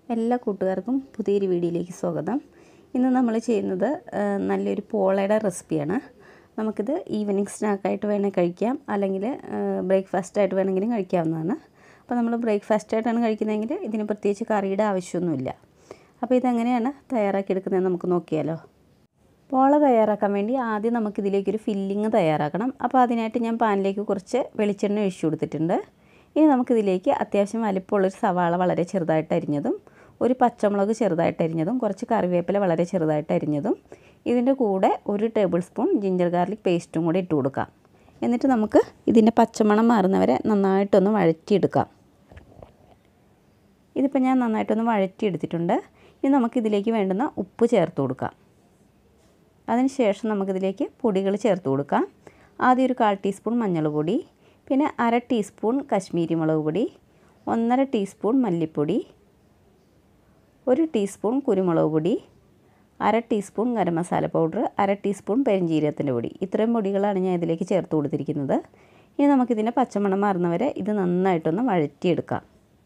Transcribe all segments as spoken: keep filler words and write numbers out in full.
എല്ലാ കൂട്ടുകാർക്കും പുതിയൊരു വീഡിയോയിലേക്ക് സ്വാഗതം. ഇന്ന് നമ്മൾ ചെയ്യുന്നത് നല്ലൊരു പോളയുടെ റെസിപ്പിയാണ്. നമുക്കിത് ഈവനിങ് സ്നാക്കായിട്ട് വേണമെങ്കിൽ കഴിക്കാം, അല്ലെങ്കിൽ ബ്രേക്ക്ഫാസ്റ്റ് ആയിട്ട് വേണമെങ്കിലും കഴിക്കാവുന്നതാണ്. അപ്പോൾ നമ്മൾ ബ്രേക്ക്ഫാസ്റ്റ് ആയിട്ടാണ് കഴിക്കുന്നതെങ്കിൽ ഇതിന് പ്രത്യേകിച്ച് കറിയുടെ ആവശ്യമൊന്നുമില്ല. അപ്പോൾ ഇതെങ്ങനെയാണ് തയ്യാറാക്കിയെടുക്കുന്നതെന്ന് നമുക്ക് നോക്കിയാലോ. പോള തയ്യാറാക്കാൻ വേണ്ടി ആദ്യം നമുക്കിതിലേക്കൊരു ഫില്ലിങ് തയ്യാറാക്കണം. അപ്പോൾ അതിനായിട്ട് ഞാൻ പാനിലേക്ക് കുറച്ച് വെളിച്ചെണ്ണ ഒഴിച്ചു കൊടുത്തിട്ടുണ്ട്. ഇനി നമുക്കിതിലേക്ക് അത്യാവശ്യം വലിപ്പമുള്ളൊരു സവാള വളരെ ചെറുതായിട്ട് അരിഞ്ഞതും, ഒരു പച്ചമുളക് ചെറുതായിട്ട് അരിഞ്ഞതും, കുറച്ച് കറിവേപ്പില വളരെ ചെറുതായിട്ട് അരിഞ്ഞതും, ഇതിൻ്റെ കൂടെ ഒരു ടേബിൾ സ്പൂൺ ജിഞ്ചർ ഗാർലിക് പേസ്റ്റും കൂടി ഇട്ട് കൊടുക്കാം. എന്നിട്ട് നമുക്ക് ഇതിൻ്റെ പച്ചമണം മാറുന്നവരെ നന്നായിട്ടൊന്ന് വഴറ്റിയെടുക്കാം. ഇതിപ്പോൾ ഞാൻ നന്നായിട്ടൊന്ന് വഴറ്റിയെടുത്തിട്ടുണ്ട്. ഇനി നമുക്കിതിലേക്ക് വേണ്ടുന്ന ഉപ്പ് ചേർത്ത് കൊടുക്കാം. അതിനുശേഷം നമുക്കിതിലേക്ക് പൊടികൾ ചേർത്ത് കൊടുക്കാം. ആദ്യം ഒരു കാൽ ടീസ്പൂൺ മഞ്ഞൾപ്പൊടി, പിന്നെ അര ടീസ്പൂൺ കശ്മീരി മുളക് പൊടി, ഒന്നര ടീസ്പൂൺ മല്ലിപ്പൊടി, ഒരു ടീസ്പൂൺ കുരുമുളക് പൊടി, അര ടീസ്പൂൺ ഗരം മസാല പൗഡർ, അര ടീസ്പൂൺ പെരിഞ്ജീരകത്തിൻ്റെ പൊടി. ഇത്രയും പൊടികളാണ് ഞാൻ ഇതിലേക്ക് ചേർത്ത് കൊടുത്തിരിക്കുന്നത്. ഇനി നമുക്കിതിൻ്റെ പച്ചമണം മാറുന്നവരെ ഇത് നന്നായിട്ടൊന്ന് വഴറ്റിയെടുക്കാം.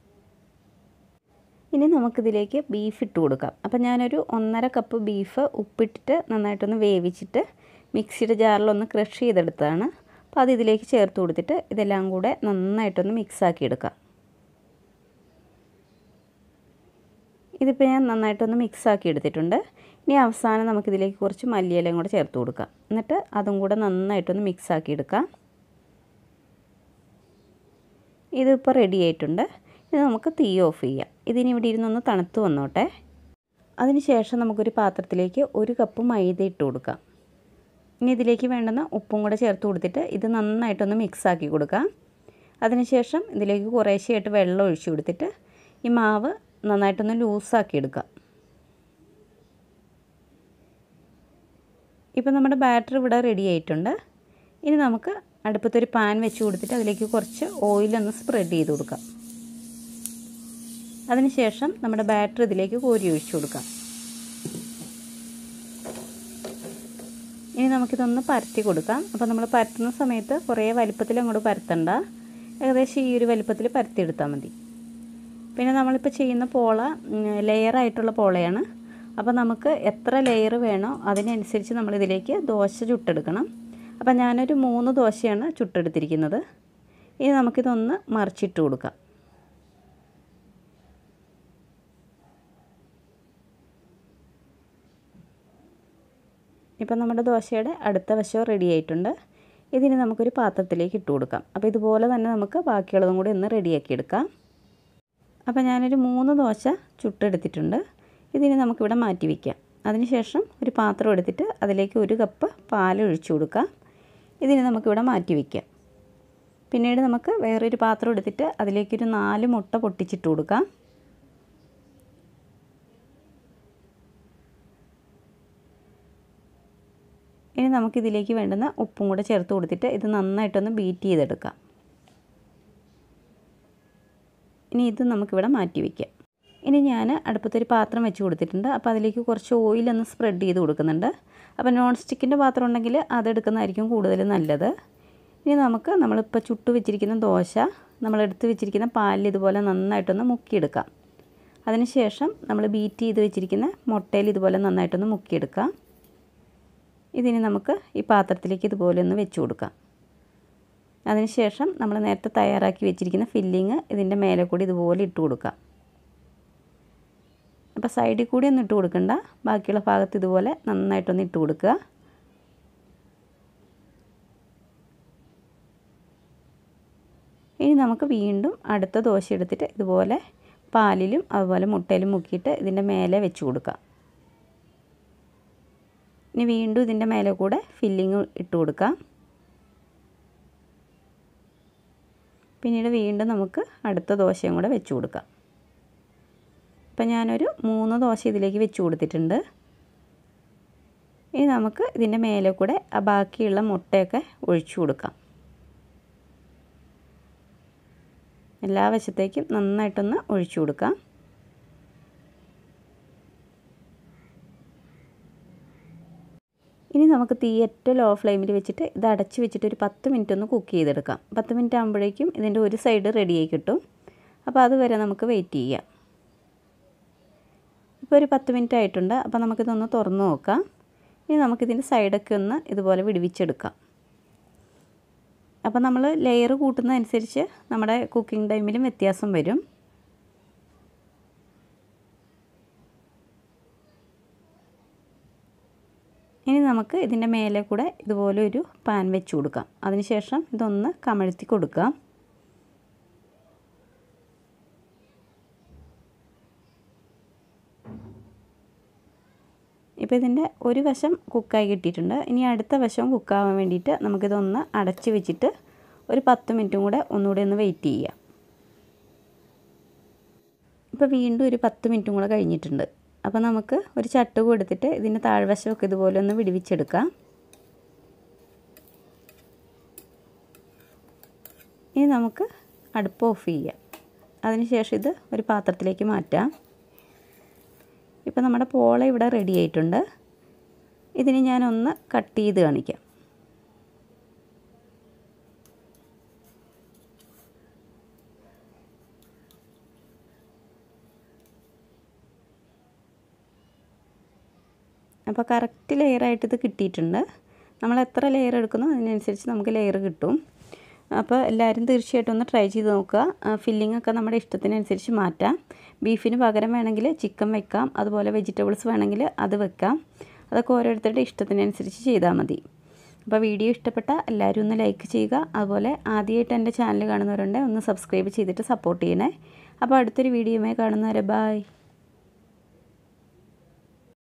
ഇനി നമുക്കിതിലേക്ക് ബീഫ് ഇട്ട് കൊടുക്കാം. അപ്പോൾ ഞാനൊരു ഒന്നര കപ്പ് ബീഫ് ഉപ്പിട്ടിട്ട് നന്നായിട്ടൊന്ന് വേവിച്ചിട്ട് മിക്സിയുടെ ജാറിലൊന്ന് ക്രഷ് ചെയ്തെടുത്തതാണ്. അപ്പോൾ അത് ഇതിലേക്ക് ചേർത്ത് കൊടുത്തിട്ട് ഇതെല്ലാം കൂടെ നന്നായിട്ടൊന്ന് മിക്സാക്കി എടുക്കാം. ഇതിപ്പോൾ ഞാൻ നന്നായിട്ടൊന്ന് മിക്സാക്കി എടുത്തിട്ടുണ്ട്. ഇനി അവസാനം നമുക്കിതിലേക്ക് കുറച്ച് മല്ലിയിലയും കൂടെ ചേർത്ത് കൊടുക്കാം. എന്നിട്ട് അതും കൂടെ നന്നായിട്ടൊന്ന് മിക്സാക്കി എടുക്കാം. ഇതിപ്പോൾ റെഡി ആയിട്ടുണ്ട്. ഇനി നമുക്ക് തീ ഓഫ് ചെയ്യാം. ഇതിനി ഇവിടെ ഇരുന്നൊന്ന് തണുത്ത് വന്നോട്ടെ. അതിനുശേഷം നമുക്കൊരു പാത്രത്തിലേക്ക് ഒരു കപ്പ് മൈദ ഇട്ട് കൊടുക്കാം. ഇനി ഇതിലേക്ക് വേണ്ടുന്ന ഉപ്പും കൂടെ ചേർത്ത് കൊടുത്തിട്ട് ഇത് നന്നായിട്ടൊന്ന് മിക്സാക്കി കൊടുക്കാം. അതിനുശേഷം ഇതിലേക്ക് കുറേശ്ശെയായിട്ട് വെള്ളം ഒഴിച്ച് കൊടുത്തിട്ട് ഈ മാവ് നന്നായിട്ടൊന്ന് ലൂസാക്കി എടുക്കാം. ഇപ്പോൾ നമ്മുടെ ബാറ്റർ ഇവിടെ റെഡി ആയിട്ടുണ്ട്. ഇനി നമുക്ക് അടുപ്പത്തൊരു പാൻ വെച്ച് കൊടുത്തിട്ട് അതിലേക്ക് കുറച്ച് ഓയിലൊന്ന് സ്പ്രെഡ് ചെയ്ത് കൊടുക്കാം. അതിനുശേഷം നമ്മുടെ ബാറ്റർ ഇതിലേക്ക് കോരി ഒഴിച്ചു കൊടുക്കാം. ഇനി നമുക്കിതൊന്ന് പരത്തി കൊടുക്കാം. അപ്പോൾ നമ്മൾ പരത്തുന്ന സമയത്ത് കുറേ വലിപ്പത്തിൽ അങ്ങോട്ട് പരത്തണ്ട, ഏകദേശം ഈ ഒരു വലിപ്പത്തിൽ പരത്തിയെടുത്താൽ മതി. പിന്നെ നമ്മളിപ്പോൾ ചെയ്യുന്ന പോള ലെയറായിട്ടുള്ള പോളയാണ്. അപ്പോൾ നമുക്ക് എത്ര ലെയർ വേണോ അതിനനുസരിച്ച് നമ്മളിതിലേക്ക് ദോശ ചുട്ടെടുക്കണം. അപ്പോൾ ഞാനൊരു മൂന്ന് ദോശയാണ് ചുട്ടെടുത്തിരിക്കുന്നത്. ഇനി നമുക്കിതൊന്ന് മറിച്ചിട്ട് കൊടുക്കാം. ഇപ്പം നമ്മുടെ ദോശയുടെ അടുത്ത വശം റെഡി ആയിട്ടുണ്ട്. ഇതിന് നമുക്കൊരു പാത്രത്തിലേക്ക് ഇട്ട് കൊടുക്കാം. അപ്പോൾ ഇതുപോലെ തന്നെ നമുക്ക് ബാക്കിയുള്ളതും കൂടി ഒന്ന് റെഡിയാക്കി എടുക്കാം. അപ്പോൾ ഞാനൊരു മൂന്ന് ദോശ ചുട്ടെടുത്തിട്ടുണ്ട്. ഇതിന് നമുക്കിവിടെ മാറ്റി വയ്ക്കാം. അതിനുശേഷം ഒരു പാത്രം എടുത്തിട്ട് അതിലേക്ക് ഒരു കപ്പ് പാൽ ഒഴിച്ചു കൊടുക്കാം. ഇതിന് നമുക്കിവിടെ മാറ്റി വയ്ക്കാം. പിന്നീട് നമുക്ക് വേറൊരു പാത്രം എടുത്തിട്ട് അതിലേക്കൊരു നാല് മുട്ട പൊട്ടിച്ചിട്ട് കൊടുക്കാം. ഇനി നമുക്കിതിലേക്ക് വേണ്ടുന്ന ഉപ്പും കൂടെ ചേർത്ത് കൊടുത്തിട്ട് ഇത് നന്നായിട്ടൊന്ന് ബീറ്റ് ചെയ്തെടുക്കാം. ഇനി ഇത് നമുക്കിവിടെ മാറ്റി വയ്ക്കാം. ഇനി ഞാൻ അടുപ്പത്തൊരു പാത്രം വെച്ച് കൊടുത്തിട്ടുണ്ട്. അപ്പോൾ അതിലേക്ക് കുറച്ച് ഓയിലൊന്ന് സ്പ്രെഡ് ചെയ്ത് കൊടുക്കുന്നുണ്ട്. അപ്പോൾ നോൺ സ്റ്റിക്കിൻ്റെ പാത്രം ഉണ്ടെങ്കിൽ അതെടുക്കുന്നതായിരിക്കും കൂടുതൽ നല്ലത്. ഇനി നമുക്ക് നമ്മളിപ്പോൾ ചുട്ട് വെച്ചിരിക്കുന്ന ദോശ നമ്മളെടുത്ത് വെച്ചിരിക്കുന്ന പാലിൽ ഇതുപോലെ നന്നായിട്ടൊന്ന് മുക്കിയെടുക്കാം. അതിനുശേഷം നമ്മൾ ബീറ്റ് ചെയ്ത് വെച്ചിരിക്കുന്ന മുട്ടയിൽ ഇതുപോലെ നന്നായിട്ടൊന്ന് മുക്കിയെടുക്കാം. ഇതിന് നമുക്ക് ഈ പാത്രത്തിലേക്ക് ഇതുപോലെ ഒന്ന് വെച്ച് കൊടുക്കാം. അതിനുശേഷം നമ്മൾ നേരത്തെ തയ്യാറാക്കി വെച്ചിരിക്കുന്ന ഫില്ലിങ് ഇതിൻ്റെ മേലെ കൂടി ഇതുപോലെ ഇട്ട് കൊടുക്കാം. അപ്പോൾ സൈഡിൽ കൂടി ഒന്നും ഇട്ട് കൊടുക്കണ്ട, ബാക്കിയുള്ള ഭാഗത്ത് ഇതുപോലെ നന്നായിട്ടൊന്ന് ഇട്ട് കൊടുക്കുക. ഇനി നമുക്ക് വീണ്ടും അടുത്ത ദോശ എടുത്തിട്ട് ഇതുപോലെ പാലിലും അതുപോലെ മുട്ടയിലും മുക്കിയിട്ട് ഇതിൻ്റെ മേലെ വെച്ച് കൊടുക്കാം. ഇനി വീണ്ടും ഇതിൻ്റെ മേലെ കൂടെ ഫില്ലിങ് ഇട്ട് കൊടുക്കാം. പിന്നീട് വീണ്ടും നമുക്ക് അടുത്ത ദോശയും കൂടെ വെച്ച് കൊടുക്കാം. ഇപ്പം ഞാനൊരു മൂന്ന് ദോശ ഇതിലേക്ക് വെച്ച് കൊടുത്തിട്ടുണ്ട്. ഇനി നമുക്ക് ഇതിൻ്റെ മേലെ കൂടെ ആ ബാക്കിയുള്ള മുട്ടയൊക്കെ ഒഴിച്ചു കൊടുക്കാം. എല്ലാ വശത്തേക്കും നന്നായിട്ടൊന്ന് ഒഴിച്ചു കൊടുക്കാം. ഇനി നമുക്ക് തീ ഏറ്റവും ലോ ഫ്ലെയിമിൽ വെച്ചിട്ട് ഇത് അടച്ച് വെച്ചിട്ട് ഒരു പത്ത് മിനിറ്റ് ഒന്ന് കുക്ക് ചെയ്തെടുക്കാം. പത്ത് മിനിറ്റ് ആകുമ്പോഴേക്കും ഇതിൻ്റെ ഒരു സൈഡ് റെഡിയായി കിട്ടും. അപ്പോൾ അതുവരെ നമുക്ക് വെയിറ്റ് ചെയ്യാം. ഇപ്പോൾ ഒരു പത്ത് മിനിറ്റ് ആയിട്ടുണ്ട്. അപ്പോൾ നമുക്കിതൊന്ന് തുറന്ന് നോക്കാം. ഇനി നമുക്കിതിൻ്റെ സൈഡൊക്കെ ഒന്ന് ഇതുപോലെ വിടുവിച്ചെടുക്കാം. അപ്പോൾ നമ്മൾ ലെയർ കൂട്ടുന്നതനുസരിച്ച് നമ്മുടെ കുക്കിംഗ് ടൈമിലും വ്യത്യാസം വരും. ഇനി നമുക്ക് ഇതിൻ്റെ മേലെ കൂടെ ഇതുപോലെ ഒരു പാൻ വെച്ച് കൊടുക്കാം. അതിനുശേഷം ഇതൊന്ന് കമഴ്ത്തി കൊടുക്കാം. ഇപ്പോൾ ഇതിൻ്റെ ഒരു വശം കുക്കായി കിട്ടിയിട്ടുണ്ട്. ഇനി അടുത്ത വശം കുക്കാവാൻ വേണ്ടിയിട്ട് നമുക്കിതൊന്ന് അടച്ച് വെച്ചിട്ട് ഒരു പത്ത് മിനിറ്റും കൂടെ ഒന്നുകൂടെ ഒന്ന് വെയിറ്റ് ചെയ്യാം. ഇപ്പോൾ വീണ്ടും ഒരു പത്ത് മിനിറ്റും കൂടെ കഴിഞ്ഞിട്ടുണ്ട്. അപ്പോൾ നമുക്ക് ഒരു ചട്ടുക എടുത്തിട്ട് ഇതിൻ്റെ താഴ്വശമൊക്കെ ഇതുപോലെ ഒന്ന് വിടുവിച്ചെടുക്കാം. ഇനി നമുക്ക് അടുപ്പ് ഓഫ് ചെയ്യാം. അതിനുശേഷം ഇത് ഒരു പാത്രത്തിലേക്ക് മാറ്റാം. ഇപ്പോൾ നമ്മുടെ പോള ഇവിടെ റെഡി ആയിട്ടുണ്ട്. ഇതിന് ഞാനൊന്ന് കട്ട് ചെയ്ത് കാണിക്കാം. അപ്പോൾ കറക്റ്റ് ലെയറായിട്ട് ഇത് കിട്ടിയിട്ടുണ്ട്. നമ്മൾ എത്ര ലെയർ എടുക്കുന്നോ അതിനനുസരിച്ച് നമുക്ക് ലെയർ കിട്ടും. അപ്പോൾ എല്ലാവരും തീർച്ചയായിട്ടും ഒന്ന് ട്രൈ ചെയ്ത് നോക്കുക. ഫില്ലിംഗ് ഒക്കെ നമ്മുടെ ഇഷ്ടത്തിനനുസരിച്ച് മാറ്റാം. ബീഫിന് പകരം വേണമെങ്കിൽ ചിക്കൻ വെക്കാം, അതുപോലെ വെജിറ്റബിൾസ് വേണമെങ്കിൽ അത് വെക്കാം. അതൊക്കെ ഓരോരുത്തരുടെ ഇഷ്ടത്തിനനുസരിച്ച് ചെയ്താൽ മതി. അപ്പോൾ വീഡിയോ ഇഷ്ടപ്പെട്ട എല്ലാവരും ഒന്ന് ലൈക്ക് ചെയ്യുക. അതുപോലെ ആദ്യമായിട്ട് എൻ്റെ ചാനൽ കാണുന്നവരുണ്ടെങ്കിൽ ഒന്ന് സബ്സ്ക്രൈബ് ചെയ്തിട്ട് സപ്പോർട്ട് ചെയ്യണേ. അപ്പോൾ അടുത്തൊരു വീഡിയോയുമായി കാണുന്നവരെ ബൈ.